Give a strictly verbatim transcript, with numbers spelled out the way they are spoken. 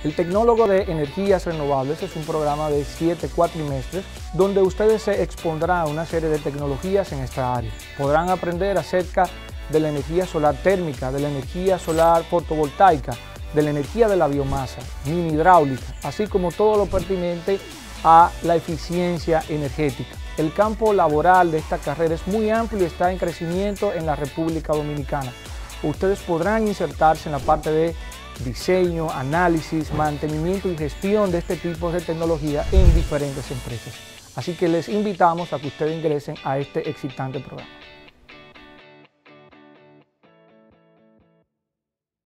El Tecnólogo de Energías Renovables es un programa de siete cuatrimestres donde ustedes se expondrán a una serie de tecnologías en esta área. Podrán aprender acerca de la energía solar térmica, de la energía solar fotovoltaica, de la energía de la biomasa, mini hidráulica, así como todo lo pertinente a la eficiencia energética. El campo laboral de esta carrera es muy amplio y está en crecimiento en la República Dominicana. Ustedes podrán insertarse en la parte de diseño, análisis, mantenimiento y gestión de este tipo de tecnología en diferentes empresas. Así que les invitamos a que ustedes ingresen a este excitante programa.